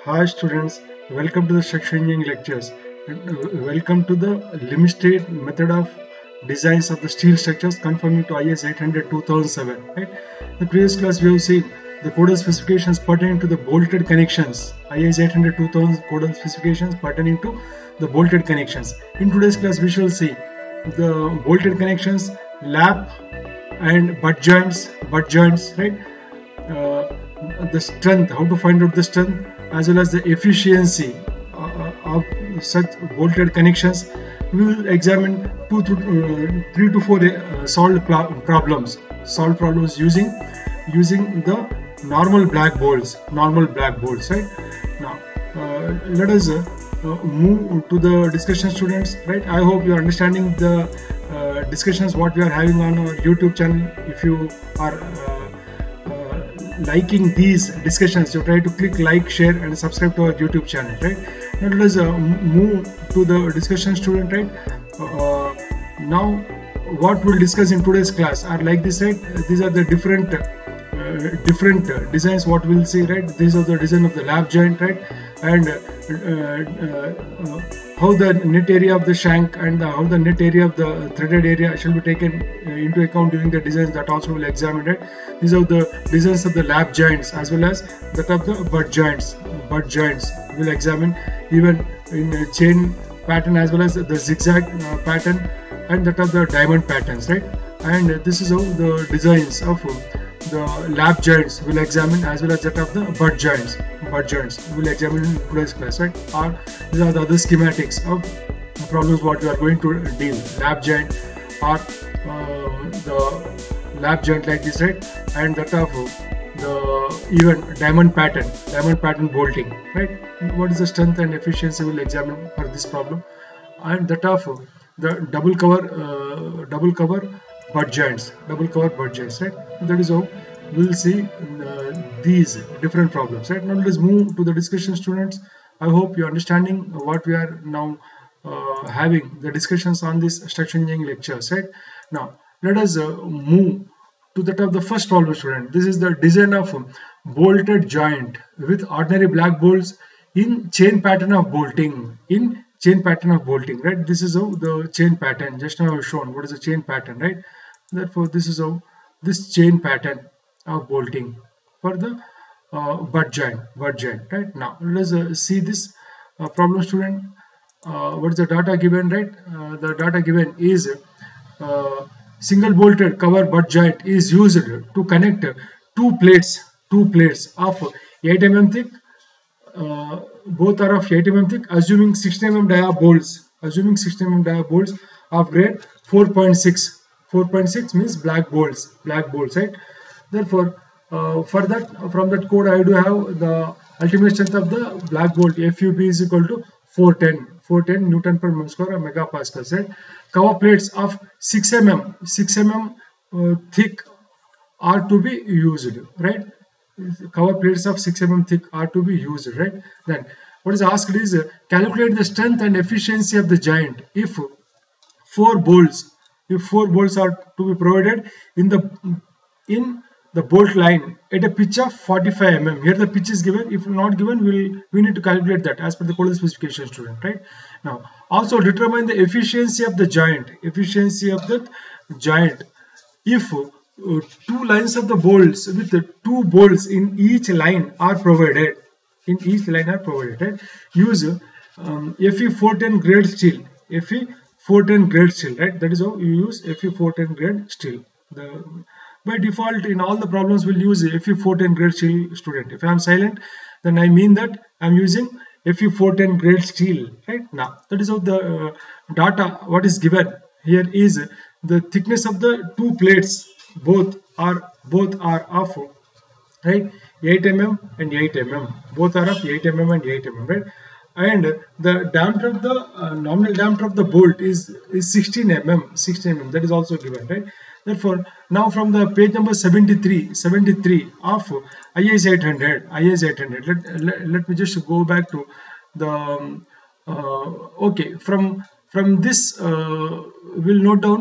Hi students, welcome to the structural engineering lectures and welcome to the limited method of designs of the steel structures conforming to IS 800 2007. Right? In the previous class we have seen the codal specifications pertaining to the bolted connections. IS 800 2000 codal specifications pertaining to the bolted connections. In today's class we shall see the bolted connections, lap and butt joints, right? The strength, how to find out the strength as well as the efficiency of such bolted connections. We will examine 3 to 4 solved problems using the normal black bolts, right? Now let us move to the discussion, students. Right, I hope you are understanding the discussions what we are having on our YouTube channel. If you are liking these discussions, you try to click like, share and subscribe to our YouTube channel. Right, now let us move to the discussion, student. Right, now what we'll discuss in today's class are like this. Right, these are the different designs what we'll see. Right, these are the design of the lap joint. Right, and how the net area of the shank and how the net area of the threaded area shall be taken into account during the designs, that also will examine. It. These are the designs of the lap joints as well as that of the butt joints. Will examine even in chain pattern as well as the zigzag pattern and that of the diamond patterns. Right, and this is how the designs of the lap joints will examine as well as that of the butt joints will examine in today's class. Right, or these are the other schematics of the problems what we are going to deal. Lap joint or the lap joint like this, right, and that of the even diamond pattern bolting. Right, what is the strength and efficiency will examine for this problem, and that of the double cover butt joints. Right, that is how we'll see these different problems. Right, now let's move to the discussion, students. I hope you're understanding what we are now having the discussions on this structural engineering lectures. Right, now let us move to that of the first problem, student. This is the design of bolted joint with ordinary black bolts in chain pattern of bolting. Right, this is how the chain pattern, just now I have shown what is the chain pattern. Right, therefore this is how this chain pattern of bolting for the butt joint. Right, now let us see this problem, student. What is the data given? Right, the data given is single bolted cover butt joint is used to connect two plates of 8 mm thick. Both are of 8 mm thick, assuming 16 mm dia bolts of grade 4.6. 4.6 means black bolts. Right, therefore for that, from that code I do have the ultimate strength of the black bolt FUB is equal to 410 Newton per meter square or megapascals. Right, cover plates of 6 mm thick are to be used. Right, cover plates of 6 mm thick are to be used. Right, then what is asked is calculate the strength and efficiency of the joint if four bolts are to be provided in the bolt line at a pitch of 45 mm. Here the pitch is given. If not given, we need to calculate that as per the codal specification, student. Right, now also determine the efficiency of the joint. If two lines of the bolts with the two bolts in each line are provided. Right? Use Fe410 grade steel. Fe410 grade steel. Right, that is how you use Fe410 grade steel. By default in all the problems we'll use Fe410 grade steel, student. If I am silent, then I mean that I'm using Fe410 grade steel. Right, now that is how the data what is given here is the thickness of the two plates. Both are of, right, 8 mm and 8 mm. Both are of 8 mm and 8 mm. Right, and the diameter of the nominal diameter of the bolt is 16 mm. That is also given. Right, therefore now from the page number 73 of IS 800. Let me just go back to the okay, from this we'll note down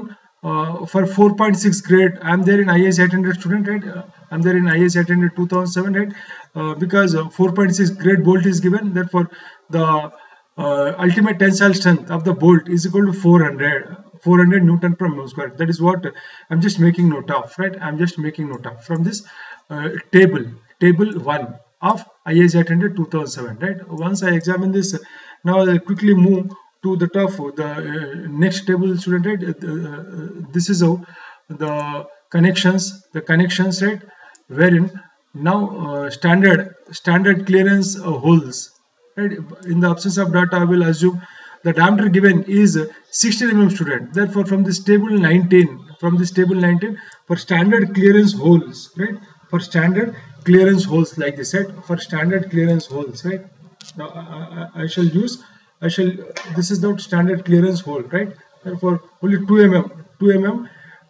for 4.6 grade, I'm there in IS 800 student, right? I'm there in IS 800 2007, right? Because 4.6 grade bolt is given, therefore the ultimate tensile strength of the bolt is equal to 400 Newton per mm square. That is what I'm just making note of, right? I'm just making note of from this table 1 of IS 800 2007, right? Once I examine this, now I quickly move to the top the next table, student, right? This is how the connections, right? Wherein now standard clearance holes, right? In the absence of data, I will assume the diameter given is 16 mm, student. Therefore, from this table 19, for standard clearance holes, right? For standard clearance holes like this, right? For standard clearance holes, right? Now I shall use, this is the standard clearance hole, right? Therefore, only 2 mm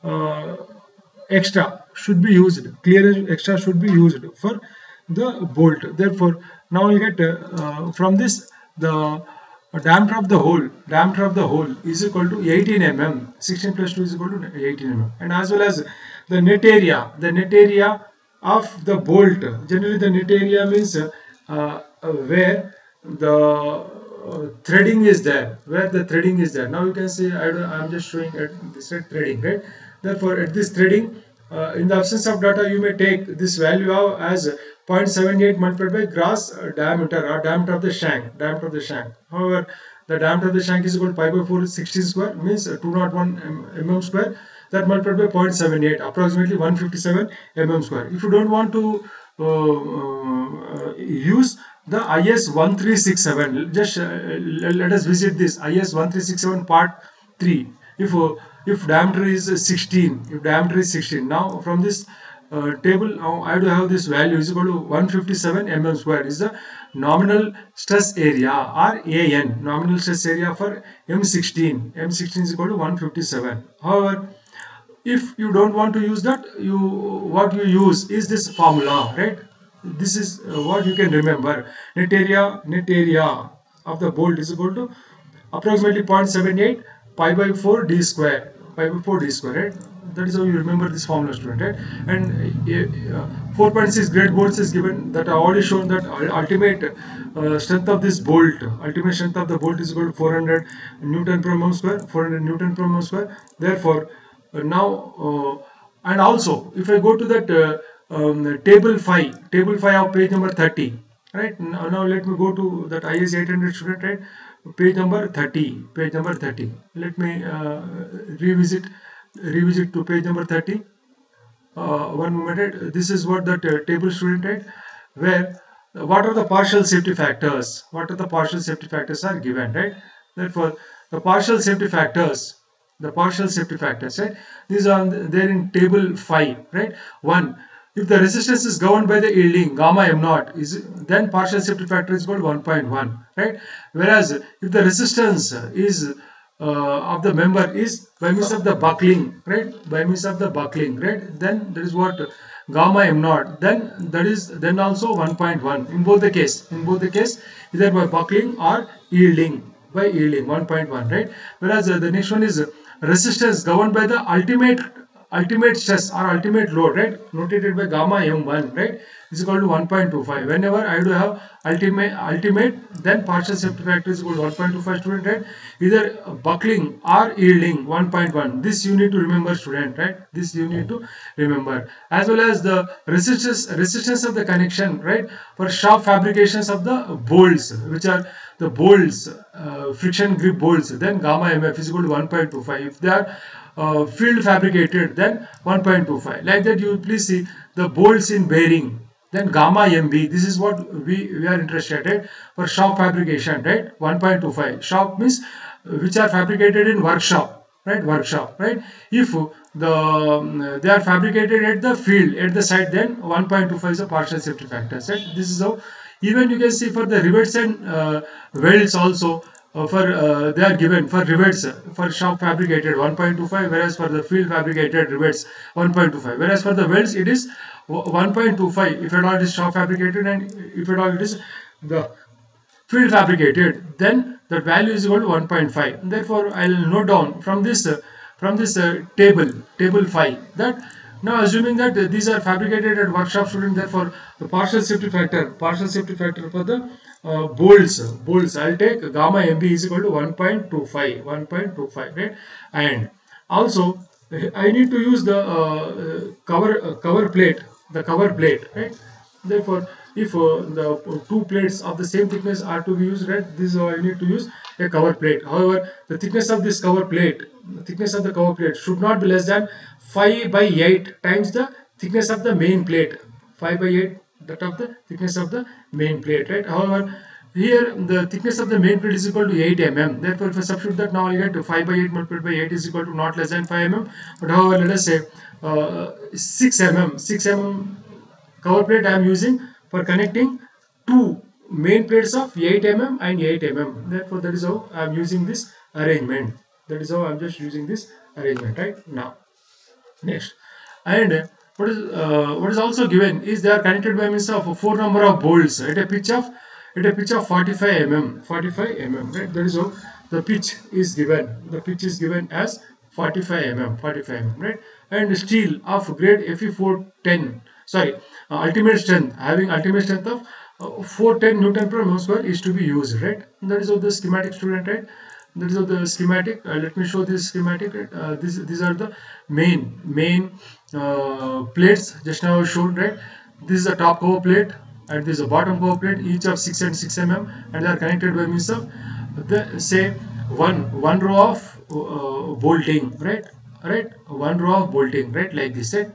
extra should be used. Clearance extra should be used for the bolt. Therefore, now you get from this the diameter of the hole is equal to 18 mm. 16 plus 2 is equal to 18 mm. And as well as the net area of the bolt. Generally, the net area means where the threading is there. Now you can see I'm just showing at this threading, right? Therefore, at this threading, in the absence of data, you may take this value as 0.78 multiplied by gross diameter or diameter of the shank. However, the diameter of the shank is equal to pi by 4 16 square, means 201 mm square. That multiplied by 0.78, approximately 157 mm square. If you don't want to use the IS 1367, just let us visit this IS 1367 part 3. If diameter is 16, now from this table, now I do have this value is equal to 157 mm square is the nominal stress area, or AN, nominal stress area for M16. M16 is equal to 157. However, if you don't want to use that, what you use is this formula, right? This is what you can remember. Net area of the bolt is equal to approximately 0.78 pi by 4 d square, right? That is how you remember this formula, student, right? And 4.6 grade bolts is given, that I already shown that ultimate strength of this bolt, is equal to 400 Newton per mm square. Therefore, now and also if I go to that table 5 of page number 30, right? Now let me go to that IS 800, student, right? Page number 30. Let me revisit to page number 30. One moment, right? This is what that table, student, right? Where what are the partial safety factors? Are given, right? Therefore, the partial safety factors, right? These are there in table 5, right? 1. If the resistance is governed by the yielding gamma m naught, then partial safety factor is called 1.1, right? Whereas if the resistance is of the member is by means of the buckling, right? Then that is what gamma m naught. Then also 1.1 in both the case, either by buckling or yielding. 1.1, right? Whereas the next one is resistance governed by the ultimate stress or ultimate load, right? Notated by gamma m1, right? Is equal to 1.25. Whenever I do have ultimate, then partial safety factor is equal to 1.25, student, right? Either buckling or yielding, 1.1. This you need to remember, student, right? As well as the resistance of the connection, right? For sharp fabrications of the bolts, which are the bolts, friction grip bolts, then gamma mf is equal to 1.25. If they are field fabricated, then 1.25. Like that, you please see the bolts in bearing, then gamma mb. This is what we are interested in, right? For shop fabrication, right? 1.25. Shop means which are fabricated in workshop, right? If they are fabricated at the field, at the site, then 1.25 is a partial safety factor, right? This is how. Even you can see for the rivets and welds also, they are given for rivets for shop fabricated 1.25, whereas for the field fabricated rivets 1.25, whereas for the welds it is 1.25 if at all it is shop fabricated, and if at all it is the field fabricated, then the value is equal to 1.5. Therefore, I will note down from this from this table 5, that now assuming that these are fabricated at workshop student, therefore the partial safety factor for the bolts I'll take gamma mb is equal to 1.25, right? And also I need to use the cover plate, right? Therefore if the two plates of the same thickness are to be used, right, this is how I need to use a cover plate. However, the thickness of this cover plate, should not be less than 5 by 8 times the thickness of the main plate. 5 by 8, that of the thickness of the main plate, right? However, here the thickness of the main plate is equal to 8 mm. Therefore, if I substitute that, now I get to 5 by 8 multiplied by 8 is equal to not less than 5 mm. But however, let us say 6 mm cover plate I am using for connecting two main plates of 8 mm and 8 mm. Therefore, that is how I am using this arrangement. That is how I am just using this arrangement, right? Now, next, and what is also given is they are connected by means of 4 number of bolts at a pitch of 45 mm, right? That is how the pitch is given. The pitch is given as 45 mm, right? And steel of grade Fe410, sorry, ultimate strength, having ultimate strength of 410 Newton per mm square is to be used, right? That is how the schematic, student, right? That is how the schematic. Let me show this schematic. Right? These are the main plates just now shown, right? This is the top cover plate and this is the bottom cover plate, each of 6 and 6 mm, and they are connected by means of the, say, one row of bolting, right? One row of bolting, right? Like this, right?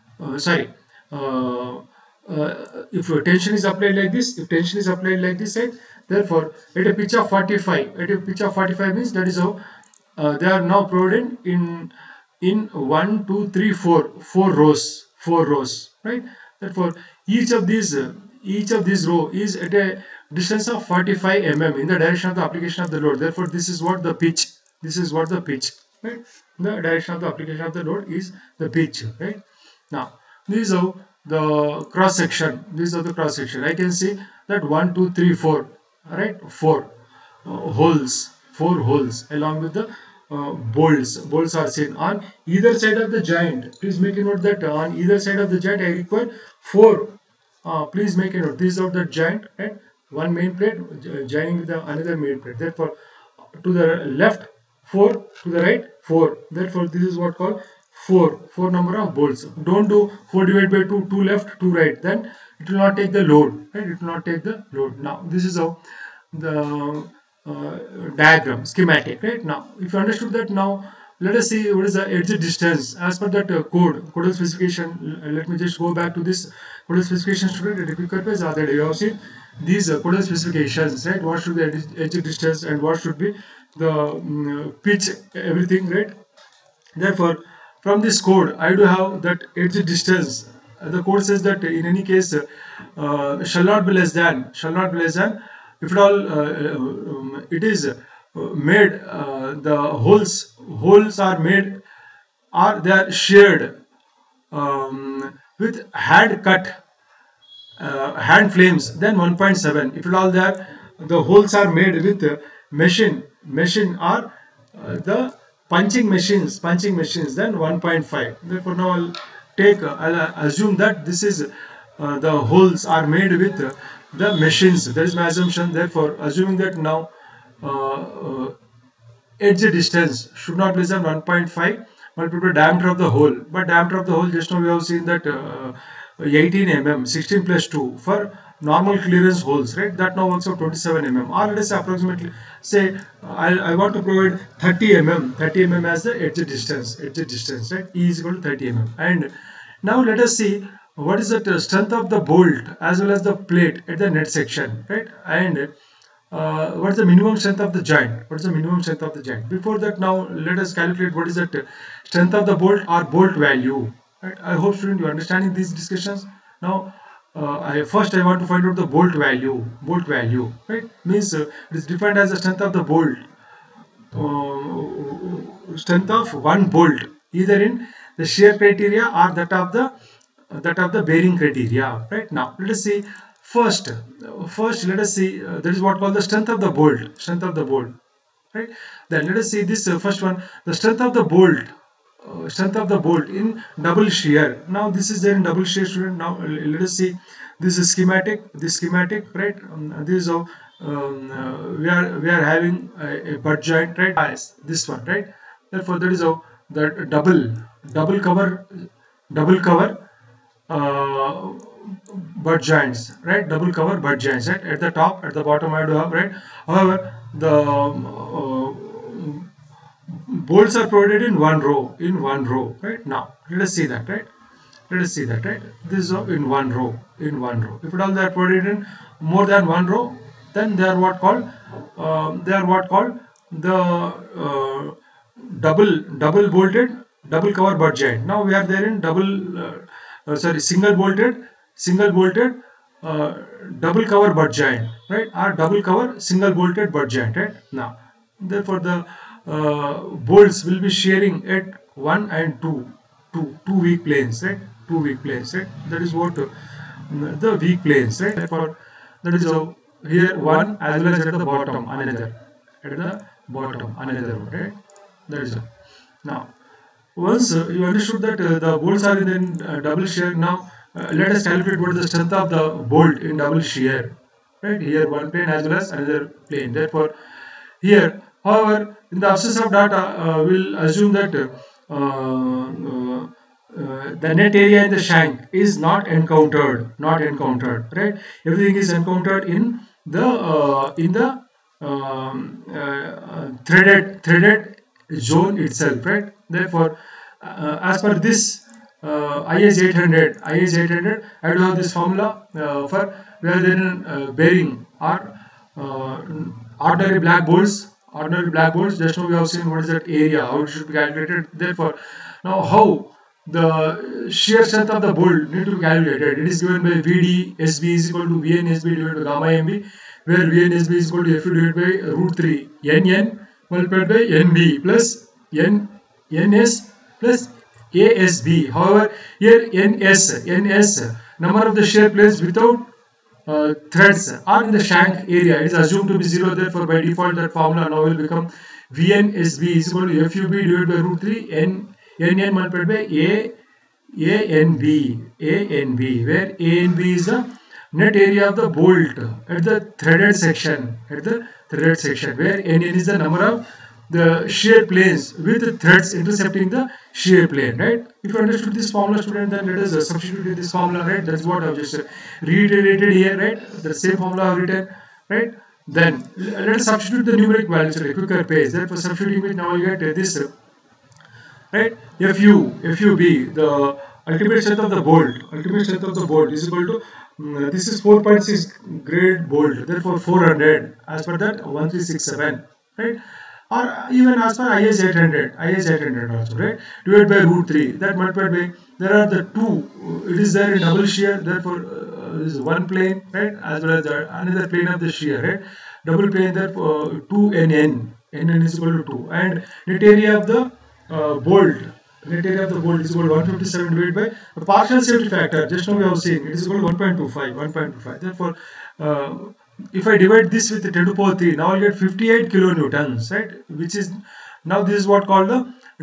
If tension is applied like this, right? Therefore, at a pitch of 45, means that is how they are now provided in 1, 2, 3, 4 rows, right? Therefore, each of these row is at a distance of 45 mm in the direction of the application of the load. Therefore, this is what the pitch. Right? The direction of the application of the load is the pitch, right? Now, this is how the cross section. I can see that 1, 2, 3, 4, right? 4 holes along with the bolts are seen on either side of the joint. Please make a note that on either side of the joint I require 4. Please make a note. This is of the joint, right? One main plate joining with another main plate. Therefore, to the left 4, to the right 4. Therefore, this is what called 4 number of bolts. Don't do 4 divided by 2 left, 2 right. Then it will not take the load, right? It will not take the load. Now, this is how the diagram, schematic, right? Now, if you understood that, now let us see what is the edge distance as per that codal specification. Let me just go back to this codal specification, student. Repeat purpose are that you have seen these codal specifications, right? What should be the edge distance and what should be the pitch, everything, right? Therefore, from this code, I do have that edge distance. The code says that in any case shall not be less than. If at all it is made, the holes are made, or they are shared with hand cut hand flames, then 1.7. If at all the holes are made with machine or the punching machines, then 1.5. Therefore, now I'll assume that this is the holes are made with the machines. That is my assumption. Therefore, assuming that now edge distance should not be less than 1.5 multiplied by diameter of the hole. But diameter of the hole, just now we have seen that 18 mm, 16 plus 2 for normal clearance holes, right? That now works out 27 mm. Or let us say approximately, say I want to provide 30 mm as the edge distance, right? E is equal to 30 mm. And now let us see what is the strength of the bolt as well as the plate at the net section, right? And what is the minimum strength of the joint? Before that, now let us calculate what is the strength of the bolt or bolt value, right? I hope, student, you are understanding these discussions. Now first I want to find out the bolt value, right? Means it is defined as the strength of the bolt, strength of one bolt, either in the shear criteria or that of the bearing criteria, right? Now let us see first let us see that is what called the strength of the bolt. right? Then let us see this first one, the strength of the bolt. Strength of the bolt in double shear. Now this is there in double shear, student. Now let us see this is schematic. This schematic, right? This is how we are having a butt joint, right? As this one, right? Therefore, that is how the double cover uh, butt joints, right? Double cover butt joints, right? At the top, at the bottom, I do have, right? However, the bolts are provided in one row, right? Now let us see that, right? Let us see that, right? This is in one row. If at all they are provided in more than one row, then they are what called the double bolted double cover butt joint. Now we are there in single bolted double cover butt joint, right? Or double cover single bolted butt joint, right? Now therefore the bolts will be shearing at 1 and 2 weak planes, right? 2 weak planes, right? That is what the weak planes, right? Therefore that is how here one as well as at the bottom another, right? That is how. Now once you understood that the bolts are in double shear, now let us calculate what is the strength of the bolt in double shear, right? Here one plane as well as another plane. Therefore here, however, in the absence of data, we'll assume that the net area in the shank is not encountered, right? Everything is encountered in the threaded zone itself, right? Therefore, as per this IS 800, I do have this formula for where there is bearing or ordinary black bolts. Just now we have seen what is that area, how it should be calculated. Therefore, now how the shear strength of the bolt need to be calculated. It is given by VDSB is equal to VNSB divided by gamma MB, where VNSB is equal to FU divided by root 3 NN multiplied by NB plus NS plus ASB. However, here NS number of the shear planes without threads are in the shank area. It is assumed to be 0. Therefore, by default, that formula now will become VNSB is equal to FUB divided by root 3 NN multiplied by ANB, where ANB is the net area of the bolt at the threaded section, where NN is the number of the shear planes with the threads intercepting the shear plane, right? If you understood this formula, student, then let us substitute this formula, right? That's what I've just reiterated here, right? The same formula I've written, right? Then let us substitute the numeric values at a quicker pace. Therefore, substituting it, now you get this, right? FUB, the ultimate strength of the bolt, is equal to this is 4.6 grade bolt. Therefore, 400 as per that 1367, right? Or even as per IS 800 also, right? Divided by root 3, that multiplied by, there are the two, it is there in double shear, therefore this is one plane, right? As well as another plane of the shear, right? Double plane, therefore 2 NN is equal to 2, and net area of the bolt is equal to 157 divided by the partial safety factor. Just now we have seen it is equal to 1.25. Therefore, if I divide this with 10 to the power 3, now I get 58 kilonewtons, right? Which is, now this is what called the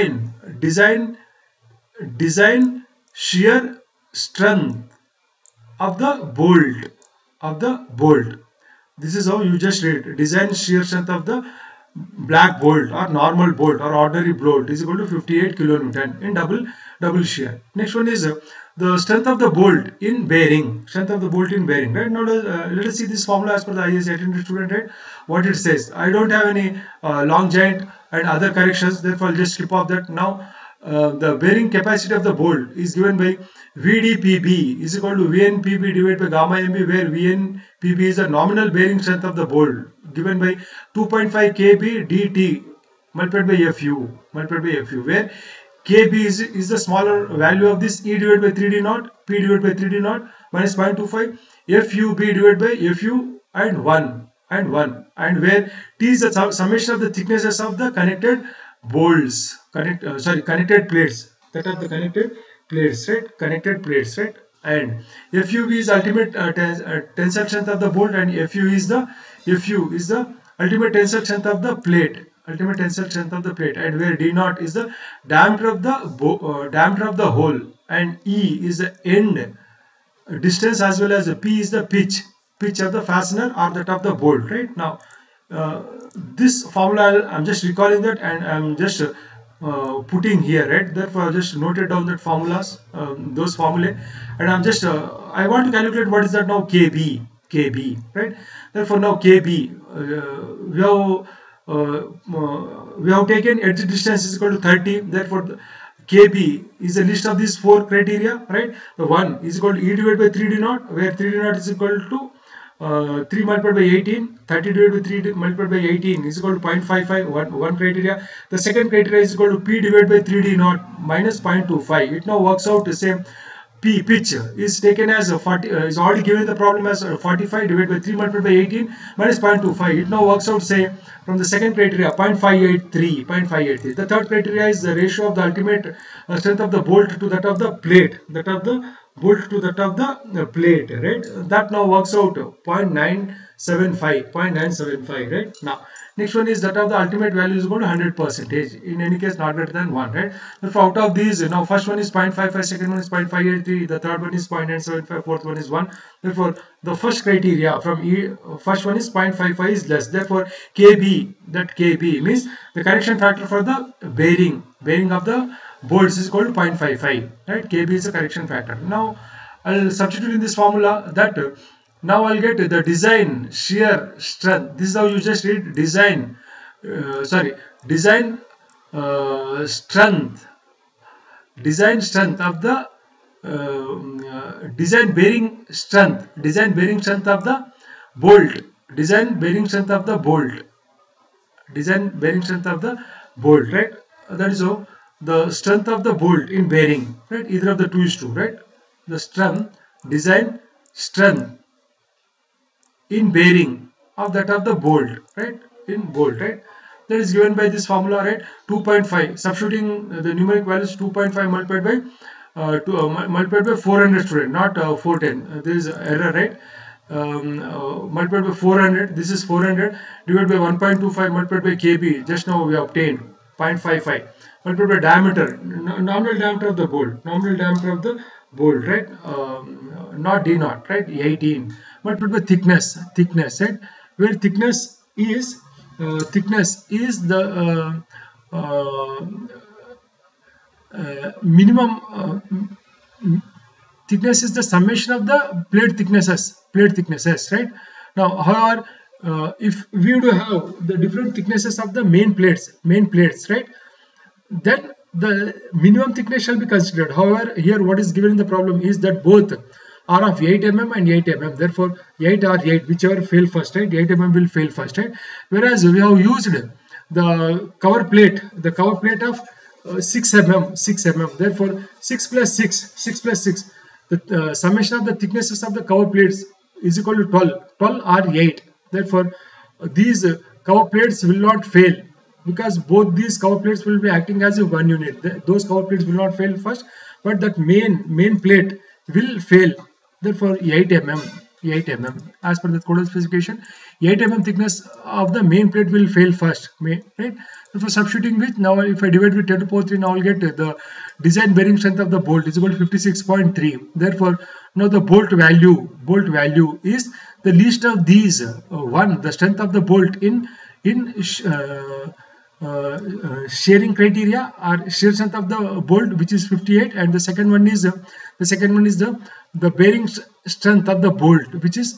design shear strength of the bolt. This is how you just read design shear strength of the black bolt or normal bolt or ordinary bolt is equal to 58 kilonewton in double shear. Next one is the strength of the bolt in bearing. Right? Now let us see this formula as per the IS 800, student, right? What it says. I don't have any long joint and other corrections, therefore I'll just skip off that. Now the bearing capacity of the bolt is given by VDPB is equal to VNPB divided by gamma MB, where VNPB is the nominal bearing strength of the bolt, given by 2.5 kb dt multiplied by FU, where kb is the smaller value of this E divided by 3d naught, P divided by 3d naught minus 0.25, FUB divided by FU and 1, and where T is the summation of the thicknesses of the connected bolts, connected plates, that are the connected plates, right? And FUB is ultimate tensile strength of the bolt, and FU is the ultimate tensile strength of the plate, ultimate tensile strength of the plate, and where d naught is the diameter of the diameter of the hole, and E is the end distance, as well as P is the pitch of the fastener or that of the bolt, right? Now this formula I'm just recalling that, and I'm just putting here, right? Therefore I just noted down that formulas, those formulae, and I'm just I want to calculate what is that now, KB, right? Therefore now KB, we have taken edge distance is equal to 30. Therefore KB is a list of these 4 criteria, right? The 1 is equal to E divided by 3d naught, where 3d naught is equal to 3 multiplied by 18. 30 divided by 3 multiplied by 18 is equal to 0.55, one criteria. The second criteria is equal to P divided by 3d naught minus 0.25. It now works out the same. Pitch is taken as 40, is already given the problem as 45 divided by 3 multiplied by 18 minus 0.25. It now works out same from the second criteria, 0.583. The third criteria is the ratio of the ultimate strength of the bolt to that of the plate, right? That now works out 0.975, right? Now next one is that of the ultimate value is equal to 100%, in any case not greater than 1, right? Therefore out of these, now first one is 0.55, second one is 0.583, the third one is 0.975, fourth one is 1. Therefore the first criteria from first one is 0.55 is less. Therefore KB, that KB means the correction factor for the bearing of the bolts is equal to 0.55, right? KB is the correction factor. Now I'll substitute in this formula that now I'll get the design shear strength. This is how you just read design strength of the design bearing strength of the bolt, right? That is how the strength of the bolt in bearing, right? Either of the two is true, right? The design strength in bearing of that of the bolt, right? That is given by this formula, right? 2.5. Substituting the numeric values, 2.5 multiplied by multiplied by 400, student, not 410. There is error, right? Multiplied by 400. This is 400 divided by 1.25 multiplied by KB. Just now we obtained 0.55 multiplied by diameter, nominal diameter of the bolt, right? Not D naught, right? 18 multiplied by thickness, right? Where thickness is the minimum thickness is the summation of the plate thicknesses, right? Now however, if we do have the different thicknesses of the main plates, right, then the minimum thickness shall be considered. However, here what is given in the problem is that both are of 8 mm and 8 mm. Therefore 8 or 8, whichever fail first, right? 8 mm will fail first, right? Whereas we have used the cover plate of 6 mm. Therefore 6 plus 6, the summation of the thicknesses of the cover plates is equal to 12 or 8. Therefore these cover plates will not fail, because both these cover plates will be acting as a one unit. Those cover plates will not fail first, but that main plate will fail. Therefore 8 mm as per the codal specification, 8 mm thickness of the main plate will fail first, right? Therefore substituting which, now if I divide with 10 to the power 3, now I will get the design bearing strength of the bolt is equal to 56.3. Therefore now the bolt value is the least of these. One, the strength of the bolt in shearing criteria or shear strength of the bolt, which is 58, and the second one is the bearing strength of the bolt, which is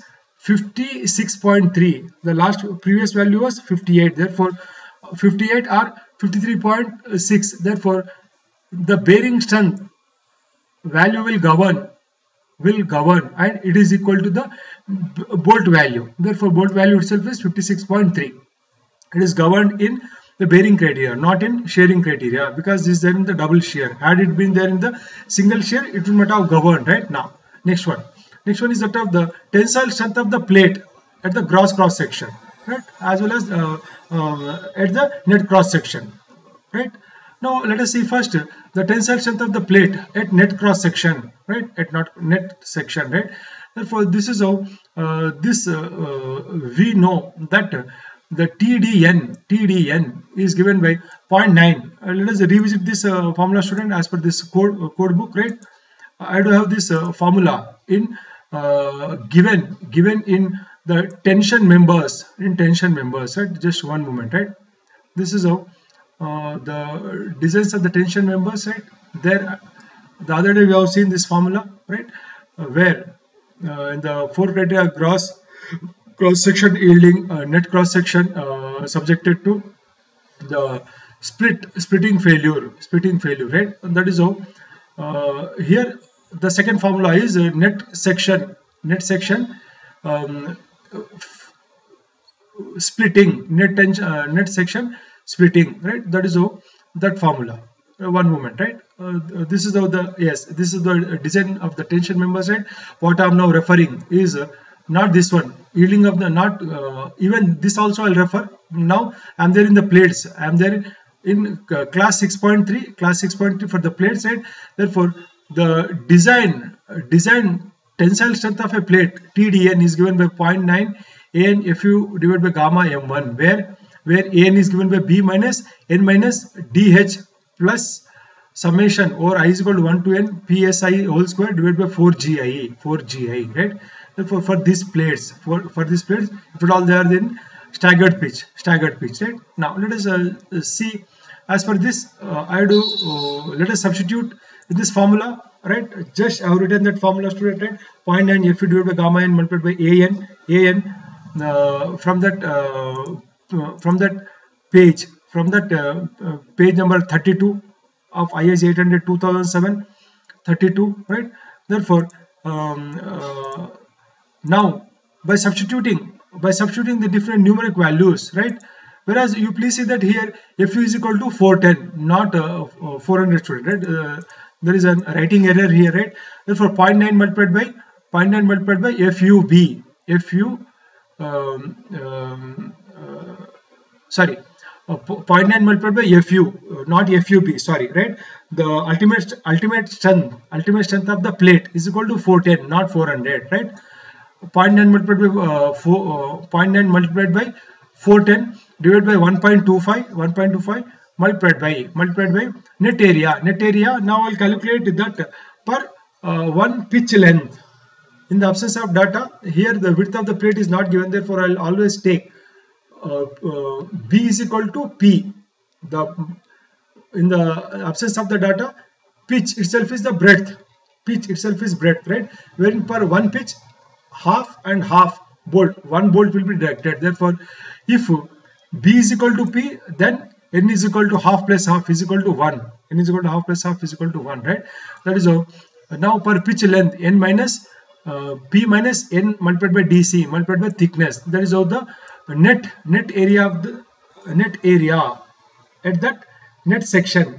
56.3. The previous value was 58. Therefore 58 or 53.6. Therefore the bearing strength value will govern, and it is equal to the bolt value. Therefore bolt value itself is 56.3. It is governed in the bearing criteria, not in shearing criteria, because this is there in the double shear. Had it been there in the single shear, it would not have governed, right? Now next one is that of the tensile strength of the plate at the gross cross section, right, as well as at the net cross section, right? Now let us see first the tensile strength of the plate at net cross section, right? At net section, right? Therefore this is how we know that the TDN is given by 0.9. Let us revisit this formula, student, as per this code book, right? I do have this formula in given in the tension members, right? Just one moment, right? This is how the designs of the tension members, right? There, the other day we have seen this formula, right? Where in the 4 criteria cross section yielding net cross section subjected to the splitting failure, right? And that is how here the second formula is net section splitting, net section splitting, right? That is how that formula. One moment, right? This is how this is the design of the tension members, right? What I am now referring is not this one, yielding of the, not even this also I'll refer. Now I am there in the plates, I am there in class 6.3 for the plates, right? Therefore the design tensile strength of a plate TDN is given by 0.9 AnFu divided by gamma m1, where An is given by B minus N minus DH plus summation over I is equal to 1 to N PSI whole square divided by 4GI, right? Therefore for these plates, if at all they are in staggered pitch, right? Now let us see, as per this let us substitute in this formula, right? Just I have written that formula, student, right? 0.9 Fu divided by gamma n multiplied by An from that page, page number 32 of IS 800 2007, 32, right? Therefore now by substituting the different numeric values, right? Whereas you please see that here Fu is equal to 410, not 400, student, right? There is a writing error here, right? Therefore 0.9 multiplied by FUB, 0.9 multiplied by Fu, not FUB, sorry, right? The ultimate strength of the plate is equal to 410, not 400, right? 0.9 multiplied by 410 divided by 1.25 multiplied by net area. Now I'll calculate that per one pitch length. In the absence of data, here the width of the plate is not given, therefore I'll always take B is equal to P. In the absence of the data, pitch itself is the breadth. Right? Wherein per one pitch, half and half bolt, one bolt will be directed. Therefore, if B is equal to P, then N is equal to half plus half is equal to 1. N is equal to half plus half is equal to 1, right? That is how. Now per pitch length, N minus P minus N multiplied by DC multiplied by thickness. That is how the net area of the at that net section,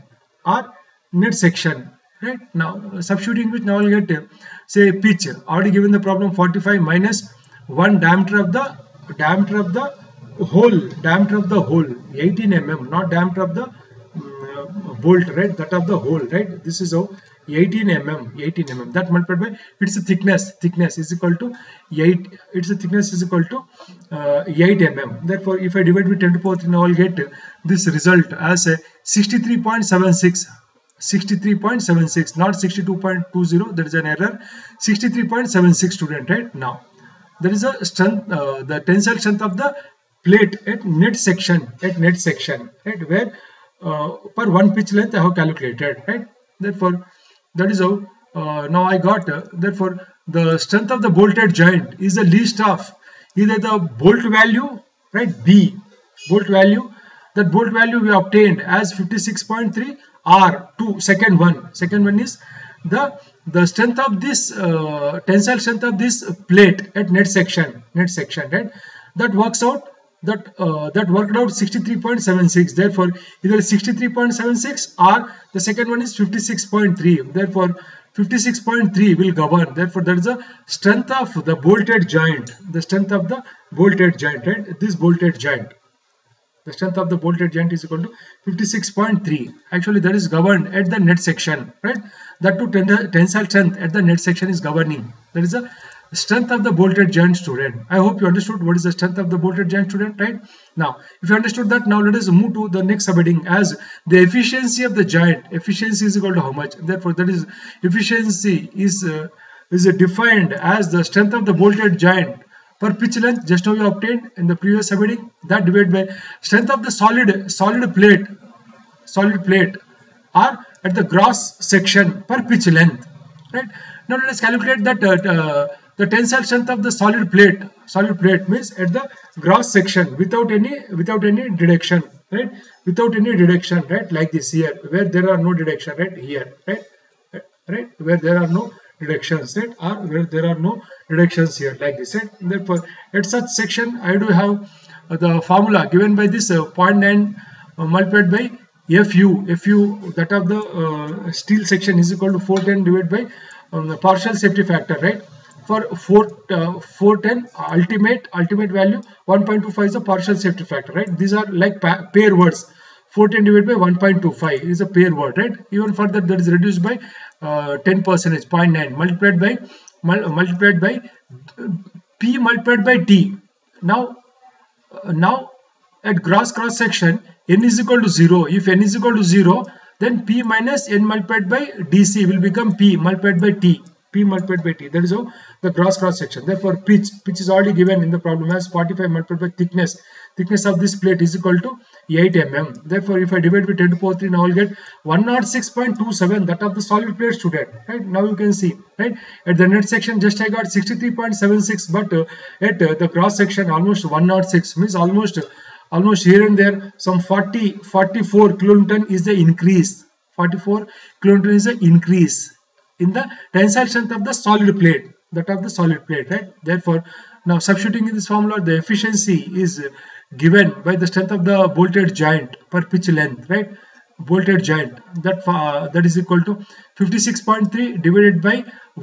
right? Now substituting which, now I'll get say pitch, already given the problem 45 minus 1 diameter of the hole 18 mm, not diameter of the bolt, right? That of the hole, right? This is how 18 mm that multiplied by its thickness is equal to 8. Its thickness is equal to 8 mm. Therefore, if I divide with 10 to the power 3, now I'll get this result as a 63.76. 63.76, not 62.20. That is an error. 63.76, student, right? Now there is a strength, the tensile strength of the plate at net section, right? Where per one pitch length I have calculated, right? Therefore, that is how now I got therefore the strength of the bolted joint is the least of either the bolt value, right? B bolt value. That bolt value we obtained as 56.3 or 2. Second one is the strength of this tensile strength of this plate at net section, right? That works out that worked out 63.76. Therefore, either 63.76 or the second one is 56.3. Therefore, 56.3 will govern. Therefore, that is the strength of the bolted joint. The strength of the bolted joint, right? This bolted joint. The strength of the bolted joint is equal to 56.3. Actually, that is governed at the net section, right? That too, tensile strength at the net section is governing. That is the strength of the bolted joint, student. I hope you understood what is the strength of the bolted joint, student, right? Now, if you understood that, now let us move to the next subheading as the efficiency of the joint. Efficiency is equal to how much? Therefore, that is efficiency is defined as the strength of the bolted joint per pitch length, just now you obtained in the previous subheading, that divided by strength of the solid plate or at the gross section per pitch length, right? Now let us calculate that the tensile strength of the solid plate means at the gross section without any deduction, right? Without any deduction, right? Like this here, where there are no deduction, right? Here, right? Where there are no reductions, right? Or where there are no reductions here, like this, right? Therefore, at such section, I do have the formula given by this 0.9 multiplied by FU that of the steel section is equal to 410 divided by the partial safety factor, right? For 410 ultimate value, 1.25 is the partial safety factor, right? These are like pair words. 410 divided by 1.25 is a pair word, right? Even further, that is reduced by 10%, 0.9 multiplied by P multiplied by T. Now at cross section, N is equal to 0. If N is equal to 0, then P minus N multiplied by DC will become P multiplied by T. P multiplied by T. That is how the cross section. Therefore, pitch is already given in the problem as 45 multiplied by thickness of this plate is equal to 8 mm. Therefore, if I divide by 10 to the power 3, now I will get 106.27, that of the solid plate, student. Right? Now you can see, right? At the net section, just I got 63.76, but at the cross section, almost 106, means almost here and there, some 44 kilonewton is the increase. 44 kilonewton is the increase in the tensile strength of the solid plate, right? Therefore, now substituting in this formula, the efficiency is given by the strength of the bolted joint per pitch length, right? Bolted joint, that is equal to 56.3 divided by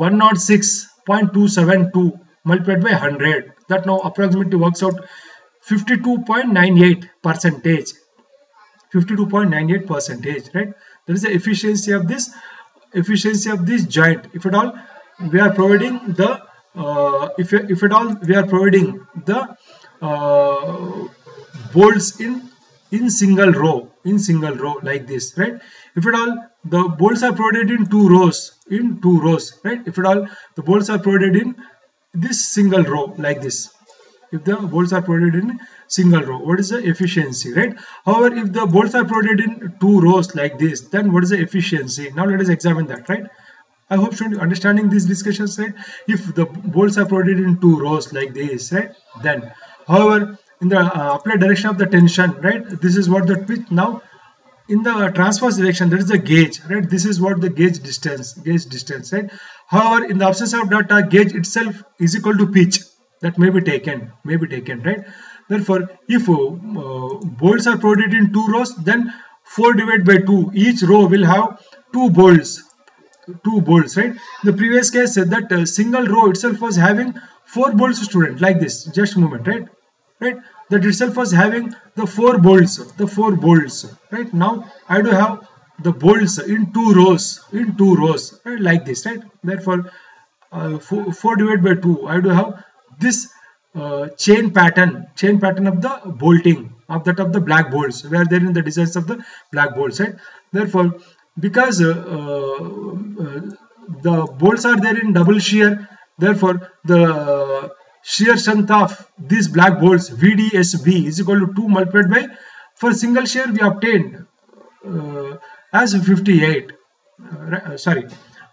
106.272 multiplied by 100. That now approximately works out 52.98%. 52.98%, right? That is the efficiency of this joint. If at all we are providing the bolts in single row, like this, right? If at all the bolts are provided in two rows, right? If at all the bolts are provided in this single row, like this, if the bolts are provided in single row, what is the efficiency, right? However, if the bolts are provided in two rows like this, then what is the efficiency? Now let us examine that, right? I hope you're understanding these discussions, right? If the bolts are provided in two rows like this, right? Then, however, in the applied direction of the tension, right? This is what the pitch. Now, in the transverse direction, there is a gauge, right? This is what the gauge distance, right? However, in the absence of data, gauge itself is equal to pitch. That may be taken, right? Therefore, if bolts are provided in two rows, then 4 divided by 2. Each row will have two bolts, right? The previous case said that single row itself was having 4 bolts, student, like this. Just a moment, right? That itself was having the 4 bolts, right? Now I do have the bolts in two rows, right? Like this, right? Therefore, 4 divided by 2, I do have this chain pattern of the bolting of the black bolts, where there in the designs of the black bolts, right? Therefore, because the bolts are there in double shear, therefore the shear strength of these black bolts VDSB is equal to 2 multiplied by, for single shear we obtained as 58. Sorry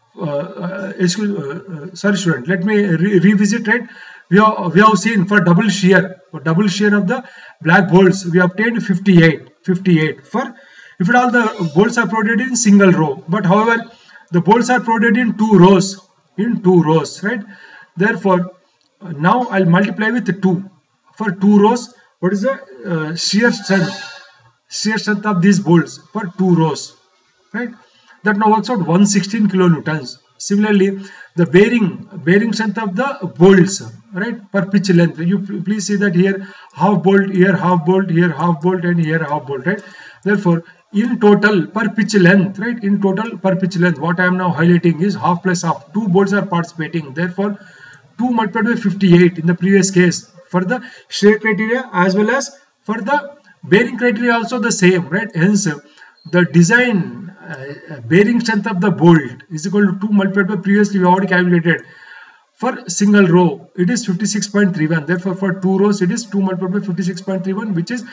student, let me revisit, right? We have seen for double shear of the black bolts we obtained 58 for if at all the bolts are provided in single row, but however the bolts are provided in two rows, right? Therefore, now I'll multiply with 2 for 2 rows. What is the shear strength of these bolts for 2 rows, right? That now works out 116 kilonewtons. Similarly, the bearing strength of the bolts, right, per pitch length. You please see that here half bolt, here half bolt, here half bolt, and here half bolt, right? Therefore, in total per pitch length, right? What I am now highlighting is half plus half. 2 bolts are participating. Therefore, 2 multiplied by 58 in the previous case for the shear criteria, as well as for the bearing criteria also the same, right? Hence the design bearing strength of the bolt is equal to 2 multiplied by, previously we already calculated, for single row it is 56.31. Therefore for 2 rows it is 2 multiplied by 56.31, which is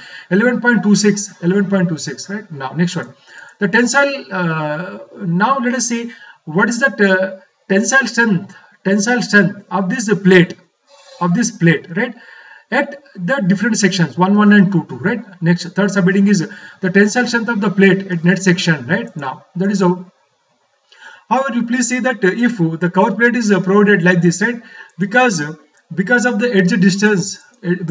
11.26, right? Now next one, the tensile. Now let us see what is that tensile strength of this plate, right, at the different sections 1, 1 and 2, 2, right? Next, third subheading is the tensile strength of the plate at net section, right? Now that is how. However, you please see that if the cover plate is provided like this, right, because of the edge distance, and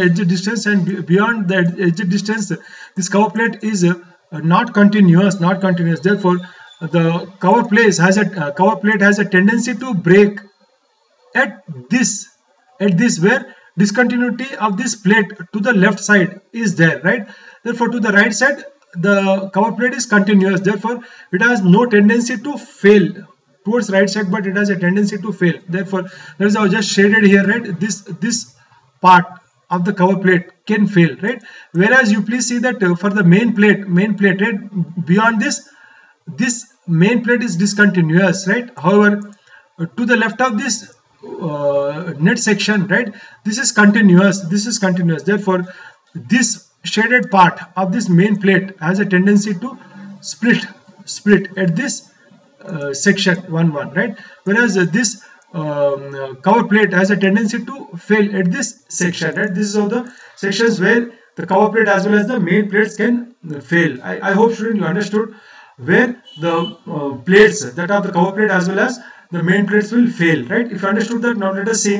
beyond the edge distance, this cover plate is not continuous. Therefore the cover plate has a tendency to break at this where discontinuity of this plate to the left side is there, right? Therefore to the right side the cover plate is continuous, therefore it has no tendency to fail towards right side, but it has a tendency to fail. Therefore that is how just shaded here, right? This part of the cover plate can fail, right? Whereas you please see that for the main plate, right, beyond this main plate is discontinuous, right? However, to the left of this net section, right, this is continuous. Therefore this shaded part of this main plate has a tendency to split at this section 1, 1, right? Whereas this cover plate has a tendency to fail at this section, right? This is how the sections where the cover plate as well as the main plates can fail. I hope student you understood where the plates that are the cover plate as well as the main plates will fail, right? If you understood that, now let us see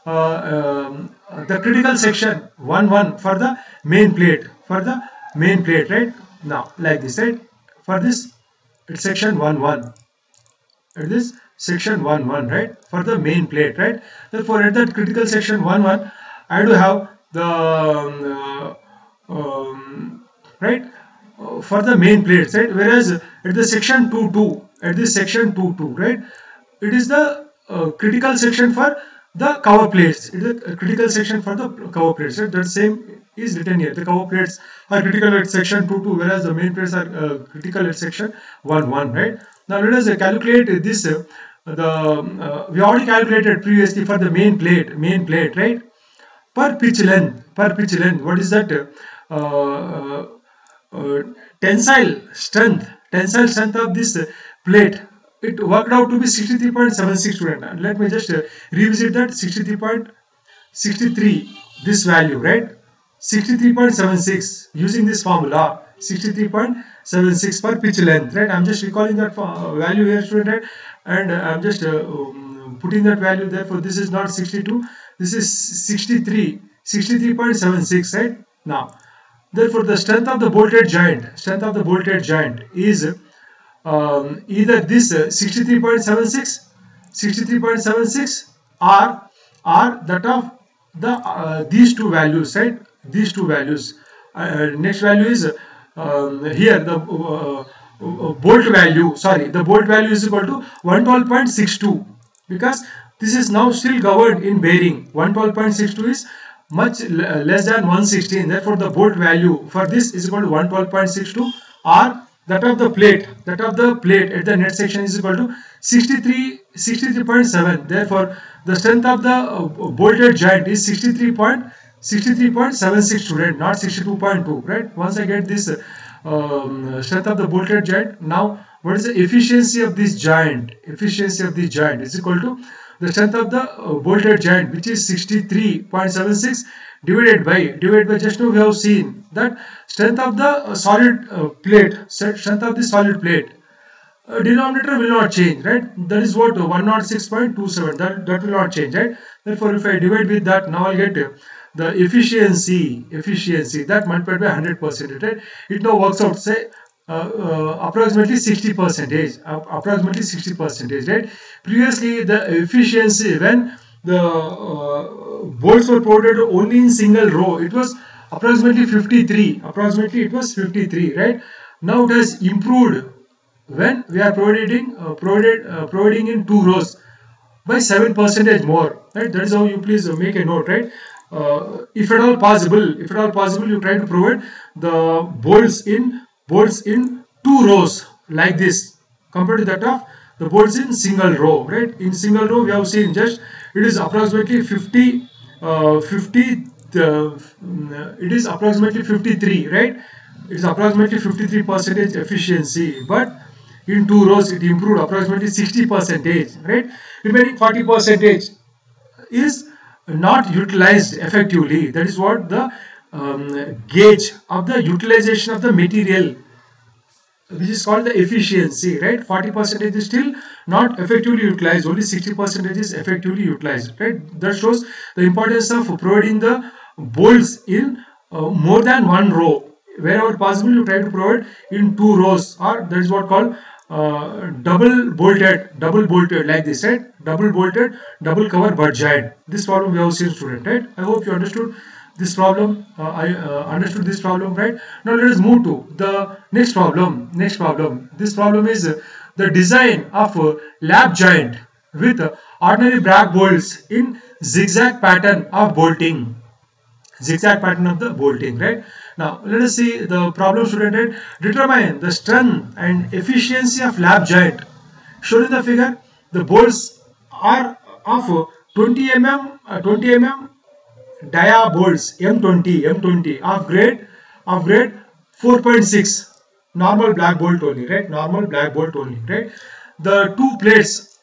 the critical section 1, 1 for the main plate, right? Now like this, right? For this it's section 1, 1, at this section 1, 1, right, for the main plate, right? Therefore at that critical section 1, 1 I do have the right for the main plates, right? Whereas at the section 2, 2, at this section 2, 2, right, it is the critical section for the cover plates. It is a critical section for the cover plates, right? That same is written here. The cover plates are critical at section 2, 2, whereas the main plates are critical at section 1, 1, right? Now let us calculate this. We already calculated previously for the main plate, right? Per pitch length. What is that? Tensile strength of this plate. It worked out to be 63.76 student. Let me just revisit that. 63.63 this value, right? 63.76 using this formula, 63.76 per pitch length, right? I'm just recalling that value here, student, right? And I'm just putting that value there. For this is not 62, this is 63.76, right? Now therefore the strength of the bolted joint is either this 63.76 or that of the these two values, right? These two values. Next value is here the bolt value. The bolt value is equal to 112.62, because this is now still governed in bearing. 112.62 is much less than 116. Therefore the bolt value for this is equal to 112.62, or that of the plate at the net section is equal to 63.7. Therefore the strength of the bolted joint is 63.76 student, not 62.2, right? Once I get this strength of the bolted joint, now what is the efficiency of this joint? Efficiency of this joint is equal to the strength of the bolted joint, which is 63.76 divided by just now we have seen that strength of the solid plate, denominator will not change, right? That is what 106.27, that will not change, right? Therefore if I divide with that, now I'll get the efficiency that multiplied by 100%, right? It now works out, say approximately 60%, right? Previously the efficiency when the bolts were provided only in single row, it was approximately 53, right? Now it has improved when we are providing in 2 rows. by 7% more, right? That is how you please make a note, right? If at all possible, you try to provide the bolts in 2 rows like this, compared to that of the bolts in single row, right? In single row we have seen just it is approximately 50 it is approximately 53, right? It is approximately 53% efficiency, but in 2 rows it improved approximately 60%, right? Remaining 40% is not utilized effectively. That is what the gauge of the utilization of the material, which is called the efficiency, right? 40% is still not effectively utilized, only 60% is effectively utilized, right? That shows the importance of providing the bolts in more than one row. Wherever possible, you try to provide in 2 rows, or that is what called double bolted like this, right? Double bolted, double cover butt joint. This problem we have seen, student, right? I hope you understood this problem. I understood this problem, right? Now let us move to the next problem. This problem is the design of a lap joint with ordinary black bolts in zigzag pattern of bolting. Right? Now let us see the problem, student, right? Determine the strength and efficiency of lap joint. Shown in the figure, the bolts are of 20 mm dia bolts, M20 of grade 4.6, normal black bolt only, right? Right? The two plates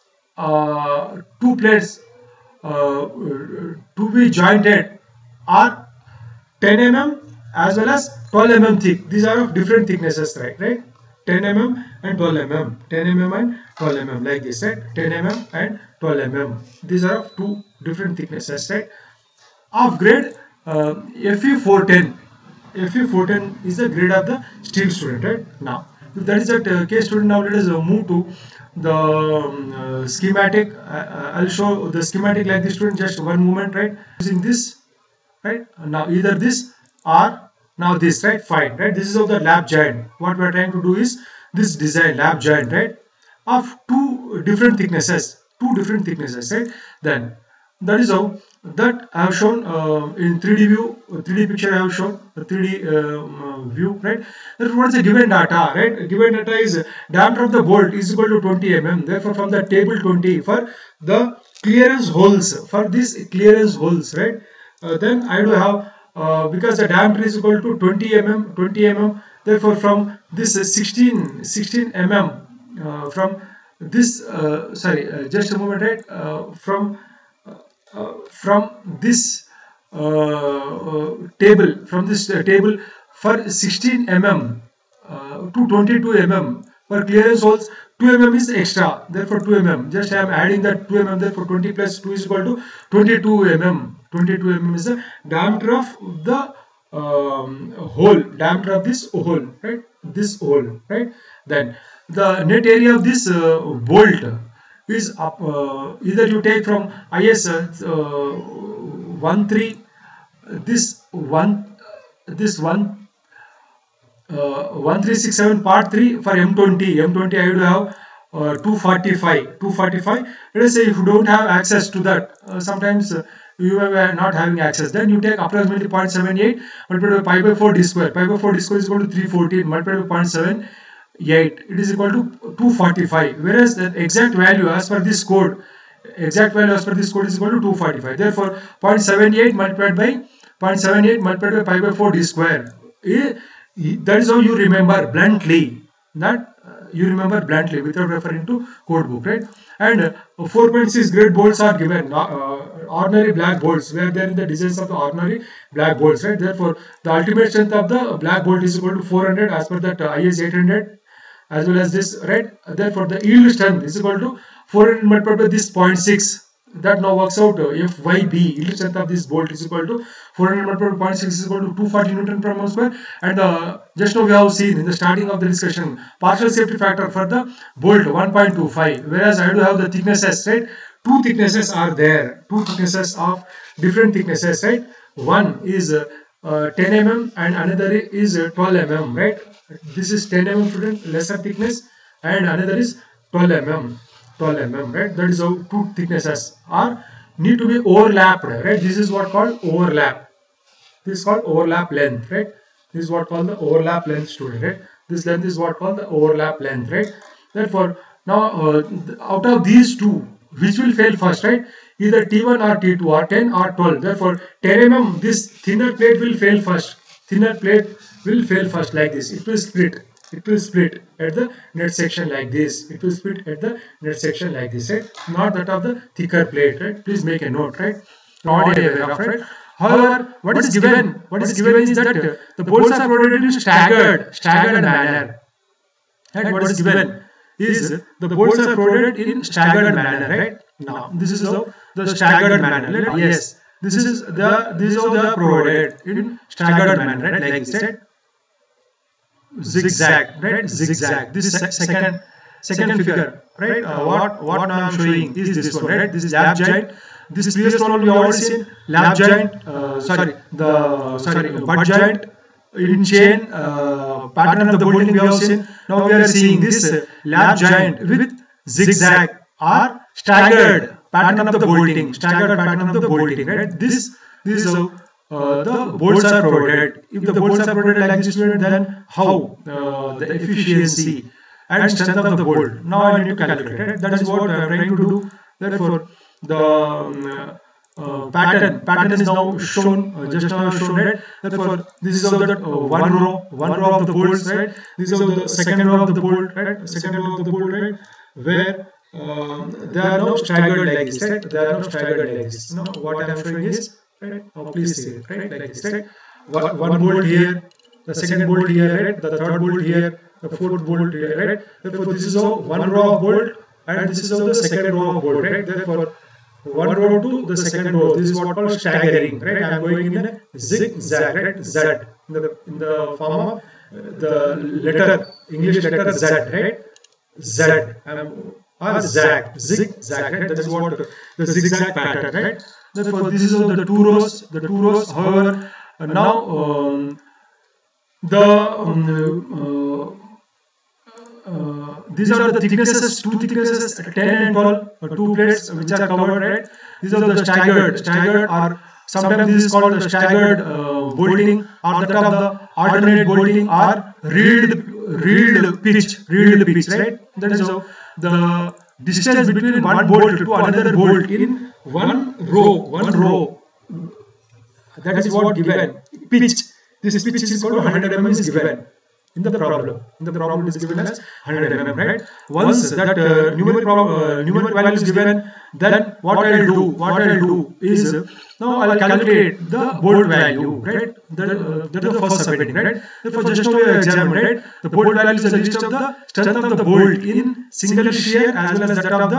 to be jointed are 10 mm as well as 12 mm thick. These are of different thicknesses, right? 10 mm and 12 mm, 10 mm and 12 mm like this, right? 10 mm and 12 mm. These are of two different thicknesses, right? Of grade Fe410. Fe410 is the grade of the steel, student, right? Now, if that is the case, student, now let us move to the schematic. I'll show the schematic like this, student. Just one moment, right? Using this, right? Now either this or now this, right? Fine, right? This is of the lap joint. What we are trying to do is this design lap joint, right? Of two different thicknesses, right? Then that is how that I have shown in 3D view, 3D picture I have shown the 3D view, right? Therefore, what is the given data, right? Given data is diameter of the bolt is equal to 20 mm. Therefore, from the table 20 for the clearance holes, right? Then I do have because the diameter is equal to 20 mm. Therefore, from this 16 mm from this just a moment, right? From this table for 16 mm to 22 mm for clearance holes, 2 mm is extra, therefore 2 mm. Just I am adding that 2 mm, therefore 20 plus 2 is equal to 22 mm. 22 mm is the diameter of the hole, diameter of this hole, right? This hole, right? Then the net area of this bolt is either you take from IS 13 1367 part 3 for M20 I would have 245. Let us say if you don't have access to that, sometimes you are not having access, then you take approximately 0.78 multiplied by pi by 4 d square. Pi by 4 d square is equal to 314 multiplied by 0.78, it is equal to 245, whereas the exact value as per this code is equal to 245. Therefore 0.78 multiplied by pi by 4 d square. That is how you remember bluntly, without referring to code book, right? And 4.6 grade bolts are given, ordinary black bolts, where they are in the designs of the ordinary black bolts, right? Therefore the ultimate strength of the black bolt is equal to 400 as per that IS 800, as well as this, right? Therefore the yield strength is equal to 400 multiplied by this 0.6. That now works out FYB, yield strength of this bolt is equal to 400 multiplied by 0.6 is equal to 240 Newton per mole square. And just now we have seen in the starting of the discussion, partial safety factor for the bolt 1.25, whereas I do have the thicknesses, right? Two thicknesses are there, two thicknesses of different thicknesses, right? One is 10 mm and another is 12 mm, right? This is 10 mm, student, lesser thickness, and another is 12 mm. 12 mm, right? That is how two thicknesses are need to be overlapped, right? This is what called overlap. This is called overlap length, right? This is what called the overlap length, student, right? This length is what called the overlap length, right? Therefore, now out of these two, which will fail first, right? Either T1 or T2 or 10 or 12. Therefore, 10 mm, this thinner plate will fail first. Thinner plate will fail first like this. It will split. It will split at the net section like this. It will split at the net section like this, right? Not that of the thicker plate, right? Please make a note, right? Not aware of, right? However, what is given? What is given is that the bolts are provided in staggered manner. Right? What is given is the bolts are provided in staggered manner, right? Now, this is how the staggered manner. Yes, this is how they are provided in staggered manner, right? Like this, right? Zigzag, right? Zigzag. This is second figure, right? What now I am showing is this one, right? This is lap joint. This previous one we already seen lap joint. Butt joint in chain pattern of the bolting we have seen. Now we are seeing this lap joint with zigzag or staggered pattern of the bolting. Staggered pattern of the bolting, right? This is how the bolts are provided. If the bolts are provided like this, then how the efficiency and strength of the bolt. Now I need to calculate, right? That is what I am trying to do. Therefore, the pattern is now shown, just now shown, right? Therefore, this is how the one row of the bolts, right? This is how the second row of the bolt, right? Second row of the bolt, right? Where they are now staggered like this, right? They are now staggered like this. Now, what I am showing is, right? Please see it, right? Like this, right? One bolt here, the second bolt here, right? The third bolt here, the fourth bolt here, right? Therefore, this is how one row of bolt, and this is how the second row of bolt, right? Therefore, one row to the second row. This is what called staggering, right? I am going in a zigzag, right? Z in the form of the letter, English letter Z, right? Z. Or zag, zigzag, right? That is what the zigzag pattern, right? Therefore, this is how the two rows. However, now these are the thicknesses, two thicknesses, 10 and 12, two plates which are covered, right? These are the staggered, or sometimes this is called the staggered bolting, or that of the alternate bolting, or reeled pitch, right? That is how the distance between one bolt to another bolt in one row. That is what given. Pitch. This pitch is called 100 mm is given in the problem. The problem is given as 100 mm, right? Once that numeric value is given, then what I will do is now I will calculate the bolt value, right? That is the first subheading, right? Therefore, just now we have examined, right? The bolt value is a list of the strength of the bolt in single shear as well as that of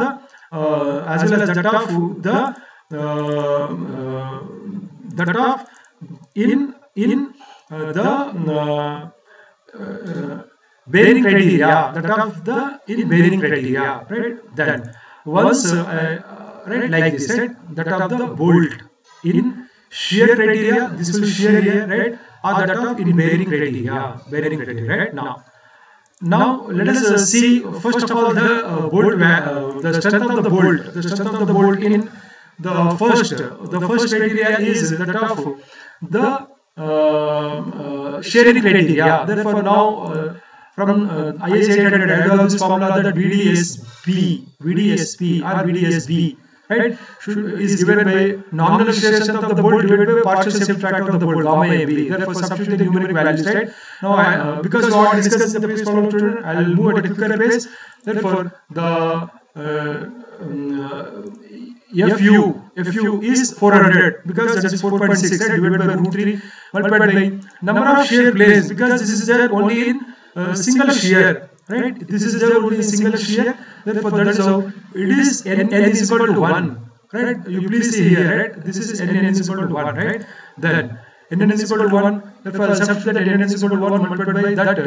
the bearing criteria, bearing criteria, right? Then once right, like this, right? That of the bolt in shear criteria, this will shear here, right? Or that of in bearing criteria, right? Now let us see first of all the bolt, the strength of the bolt. The strength of the bolt in the first criteria is that of the shearing criteria. Therefore, now from IS 800, I have this formula that VDSP or VDSB, right, is given by nominal shear strength of the bolt divided by partial safety factor of the bolt, gamma AB. Therefore, substitute the numeric values, right? Now, because we already discussed in the previous problem, I will move at a quicker pace. Therefore, the FU is 400 because that is 4.6, right, divided by root 3 multiplied by number of shear planes, because this is there only in single shear, right? This is there only in single shear. Therefore, that is how it is n is equal to 1, right? You please see here, right? This is n is equal to 1, right? Then n is equal to 1. Therefore, I substitute that n is equal to 1 multiplied by that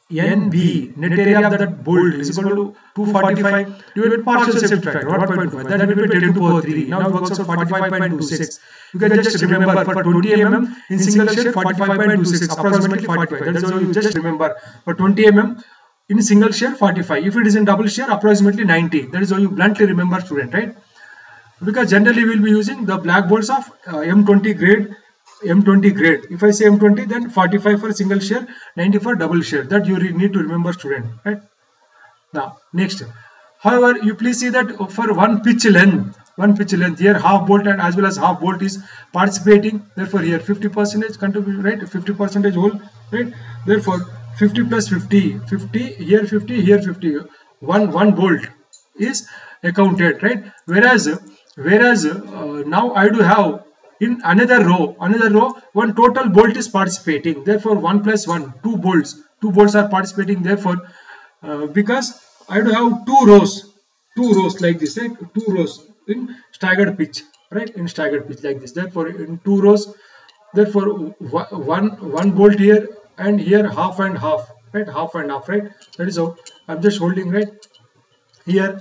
NB, net area of that bolt, is equal to 245 divided by partial safety factor 1.5, that will be 10 to the power 3. Now it works out 45.26. You can just remember for 20 mm in single share 45.26, approximately 45. That is how you just remember for 20 mm in single share 45. If it is in double share, approximately 90. That is how you bluntly remember, student, right? Because generally we will be using the black bolts of M20 grade. If I say M20, then 45 for single share, 90 for double share. That you need to remember, student, right? Now next, however, you please see that for one pitch length here, half bolt and as well as half bolt is participating. Therefore here 50% contribute, right? 50% hole, right? Therefore 50 plus 50, 50 here, 50 here, 50. One bolt is accounted, right? Whereas now I do have in another row one total bolt is participating. Therefore 1 plus 1, two bolts are participating. Therefore because I do have two rows like this, right? Two rows in staggered pitch, right? In staggered pitch like this. Therefore in two rows, therefore one bolt here and here, half and half, right? Half and half, right? That is how I'm just holding, right? Here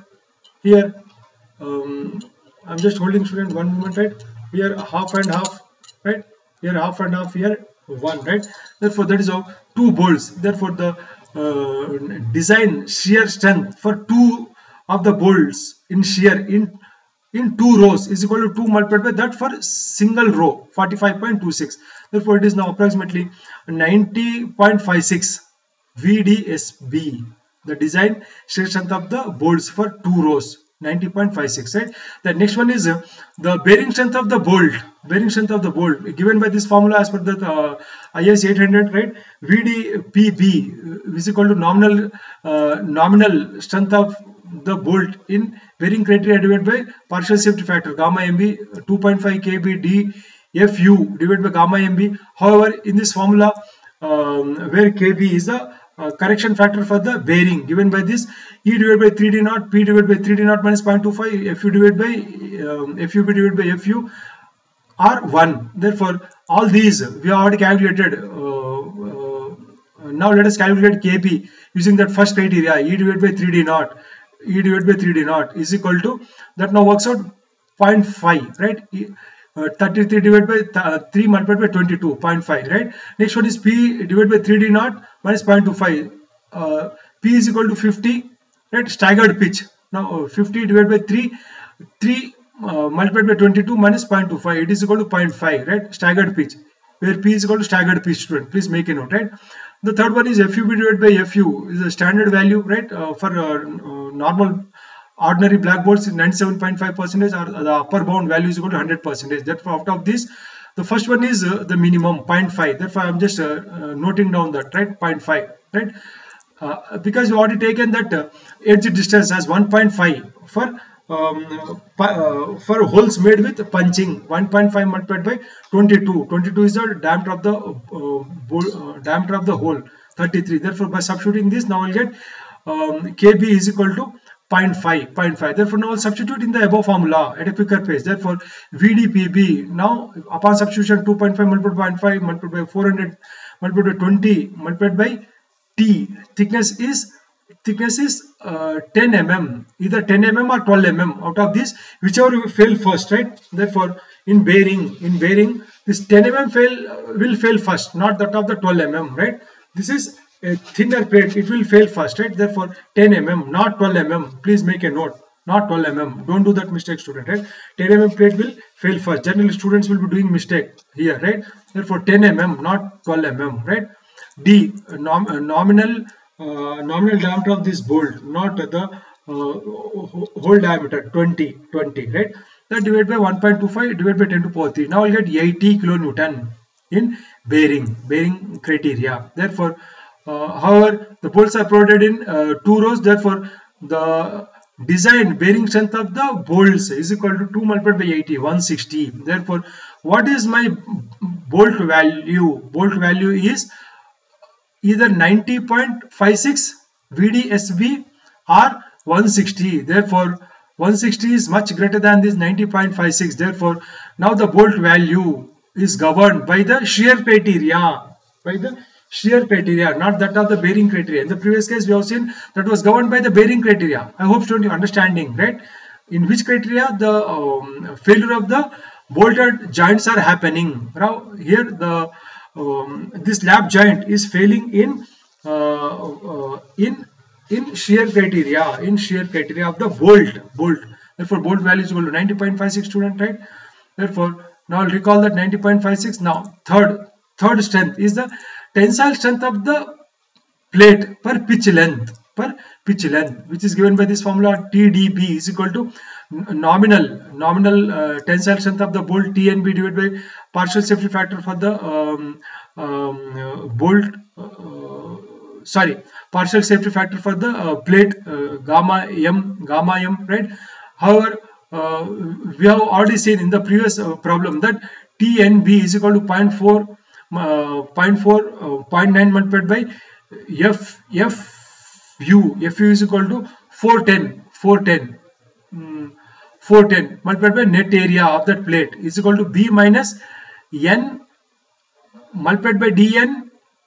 I'm just holding, student, one moment, right? Here half and half, right? Here half and half, here one, right? Therefore that is how two bolts. Therefore the design shear strength for two of the bolts in shear in two rows is equal to 2 multiplied by that for single row, 45.26. Therefore it is now approximately 90.56 VDSB, the design shear strength of the bolts for two rows, 90.56, right? The next one is the bearing strength of the bolt. Given by this formula as per the IS 800, right? VDPB is equal to nominal strength of the bolt in bearing criteria divided by partial safety factor gamma MB 2.5 KB DFU divided by gamma MB. However, in this formula where KB is the correction factor for the bearing, given by this E divided by 3D naught, P divided by 3D naught minus 0.25, FU divided by FUB divided by FU are 1. Therefore all these we have already calculated. Now let us calculate KB using that first criteria, E divided by 3D naught. E divided by 3D naught is equal to, that now works out 0.5, right? 33 divided by 3 multiplied by 22, 0.5, right? Next one is P divided by 3D naught minus 0.25. P is equal to 50, right? Staggered pitch. Now 50 divided by 3 multiplied by 22 minus 0.25, it is equal to 0.5, right? Staggered pitch, where P is equal to staggered pitch, student. Please make a note, right? The third one is FUB divided by FU is a standard value, right? For normal ordinary black bolts is 97.5%, or the upper bound value is equal to 100%. Therefore out of this, the first one is the minimum 0.5. Therefore I am just noting down that, right? 0.5, right? Because we already taken that edge distance as 1.5 for holes made with punching. 1.5 multiplied by 22. 22 is the diameter of the hole, 33. Therefore by substituting this, now I'll get KB is equal to 0.5. Therefore now I'll substitute in the above formula at a quicker pace. Therefore VDPB, now upon substitution 2.5 multiplied by 0.5 multiplied by 400 multiplied by 20 multiplied by T, thickness is 10 mm, either 10 mm or 12 mm. Out of this, whichever will fail first, right? Therefore in bearing this 10 mm will fail first, not that of the 12 mm, right? This is a thinner plate, it will fail first, right? Therefore 10 mm, not 12 mm. Please make a note, not 12 mm. Don't do that mistake, student, right? 10 mm plate will fail first. Generally students will be doing mistake here, right? Therefore 10 mm, not 12 mm, right? D, nominal diameter of this bolt, not the whole diameter, 20, right? That divided by 1.25 divided by 10 to the power 3. Now I'll get 80 kilonewton in bearing criteria. Therefore however the bolts are provided in two rows. Therefore the design bearing strength of the bolts is equal to 2 multiplied by 80, 160. Therefore what is my bolt value? Bolt value is either 90.56 VDSB or 160. Therefore 160 is much greater than this 90.56. Therefore now the bolt value is governed by the shear criteria, shear criteria, not that of the bearing criteria. In the previous case, we have seen that was governed by the bearing criteria. I hope student you understanding, right? In which criteria the failure of the bolted joints are happening. Now here the this lap joint is failing in shear criteria, of the bolt. Therefore, bolt value is equal to 90.56, student, right? Therefore, now I'll recall that 90.56. Now third strength is the tensile strength of the plate per pitch length, which is given by this formula. TDB is equal to nominal tensile strength of the bolt TNB divided by partial safety factor for the partial safety factor for the plate gamma m, right? However, we have already seen in the previous problem that TNB is equal to 0.9 multiplied by FU is equal to 410 multiplied by net area of that plate is equal to B minus N multiplied by DN,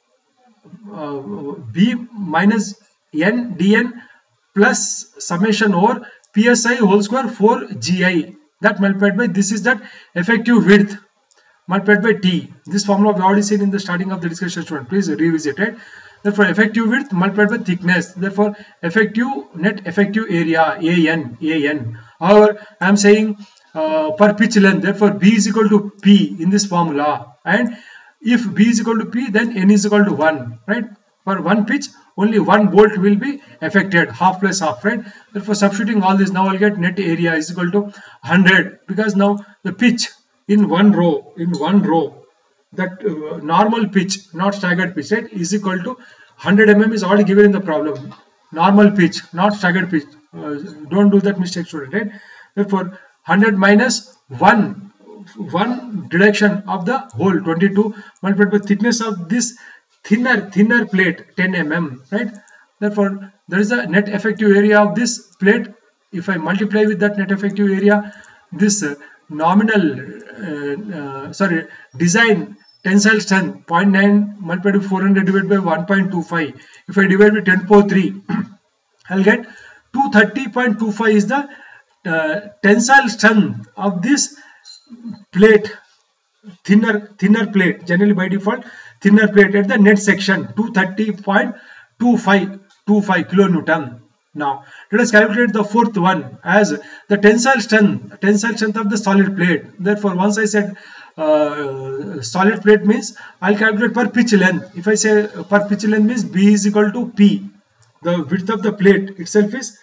B minus N DN plus summation over PSI whole square 4 GI, that multiplied by this is that effective width multiplied by T. This formula we already seen in the starting of the discussion, student. Please revisit it. Therefore, effective width multiplied by thickness. Therefore, net effective area AN. However, I am saying per pitch length. Therefore, B is equal to P in this formula. And if B is equal to P, then N is equal to 1. Right? For one pitch, only one bolt will be affected. Half plus half. Right? Therefore, substituting all this, now I'll get net area is equal to 100. Because now the pitch in one row, that normal pitch, not staggered pitch, right, is equal to 100 mm is already given in the problem. Normal pitch, not staggered pitch. Don't do that mistake, student, right? Therefore, 100 minus 1 direction of the hole, 22, multiplied by thickness of this thinner plate, 10 mm, right? Therefore, there is a net effective area of this plate. If I multiply with that net effective area, this design tensile strength 0.9 multiplied by 400 divided by 1.25. If I divide by 10 to the power 3, I'll get 230.25 is the tensile strength of this plate, thinner plate, generally by default thinner plate at the net section, 230.25 kilonewton. Now let us calculate the fourth one as the tensile strength of the solid plate. Therefore, once I said solid plate means I'll calculate per pitch length. If I say per pitch length means B is equal to P. The width of the plate itself is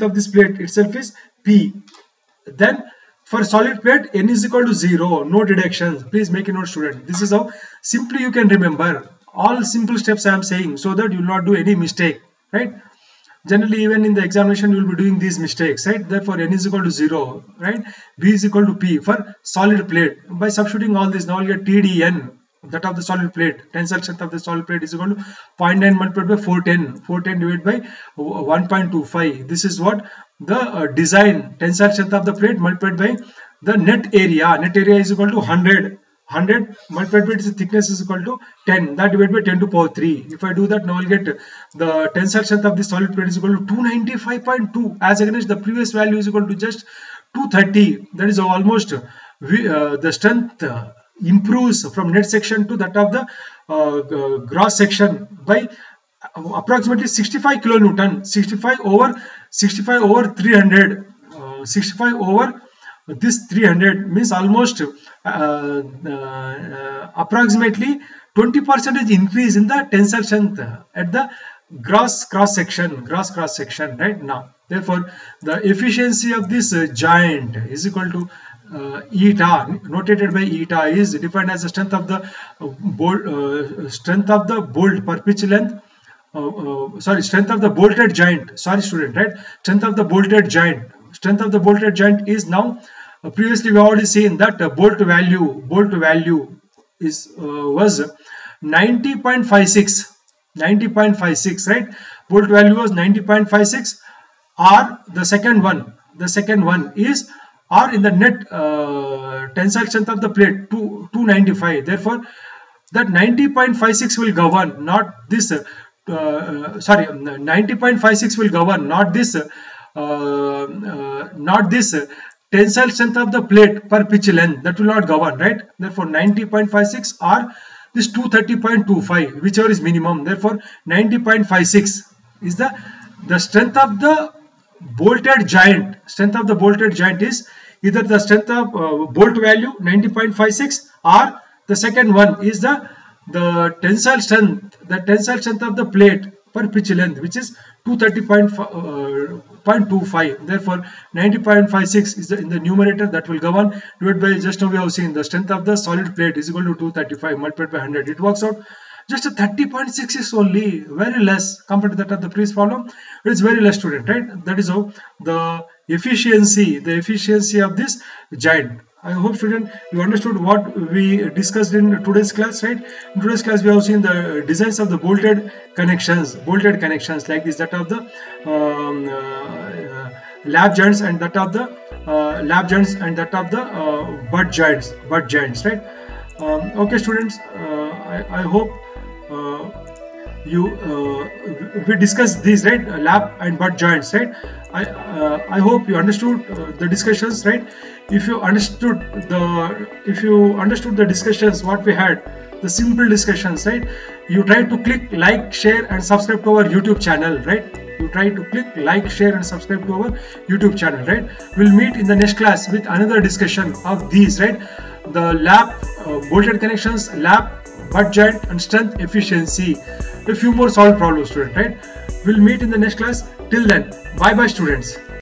P. Then for solid plate, N is equal to 0. No deductions. Please make a note, student. This is how simply you can remember all simple steps I am saying, so that you will not do any mistake, right? Generally, even in the examination, you will be doing these mistakes, right? Therefore, N is equal to 0, right? B is equal to P for solid plate. By substituting all this, now you get TDN, that of the solid plate. Tensile strength of the solid plate is equal to 0.9 multiplied by 410 divided by 1.25. This is what the design tensile strength of the plate multiplied by the net area. Net area is equal to 100 multiplied by its thickness is equal to 10, that divided by 10 to the power 3. If I do that, now I'll get the tensile strength of the solid plate is equal to 295.2 as against the previous value is equal to just 230. That is almost the strength improves from net section to that of the gross section by approximately 65 kilonewton. 65 over 300. 65 over this 300 means almost approximately 20% increase in the tensile strength at the gross cross section, right? Now, therefore, the efficiency of this joint is equal to eta, notated by eta, is defined as the strength of the bolt per pitch length. Strength of the bolted joint. Sorry, student, right? Strength of the bolted joint. Strength of the bolted joint is now. Previously, we already seen that bolt value is was 90.56. 90.56, right? Bolt value was 90.56. R, the second one is R in the net tensile strength of the plate 295. Therefore, that 90.56 will govern, not this 90.56 will govern, not this tensile strength of the plate per pitch length. That will not govern, right? Therefore 90.56 or this 230.25, whichever is minimum. Therefore 90.56 is the strength of the bolted joint. Strength of the bolted joint is either the strength of bolt value 90.56, or the second one is the tensile strength, of the plate per pitch length, which is 230.25. Therefore 90.56 is in the numerator, that will govern, divided by, just now we have seen the strength of the solid plate is equal to 235 multiplied by 100. It works out just a 30.66 only, very less compared to that of the previous problem. It is very less, student, right? That is how the efficiency of this joint. I hope, student, you understood what we discussed in today's class, right? In today's class we have seen the designs of the bolted connections like this, that of the lap joints and that of the butt joints, right? Okay, students, I hope we discussed these, right? Lap and butt joints, right? I hope you understood the discussions, right? If you understood the discussions what we had, the simple discussions, right? You try to click like, share and subscribe to our YouTube channel, right? You try to click like, share and subscribe to our YouTube channel, right? We'll meet in the next class with another discussion of these, right? The lap, bolted connections, lap, butt joint and strength, efficiency. A few more solved problems, student, right? We'll meet in the next class. Till then, bye bye, students.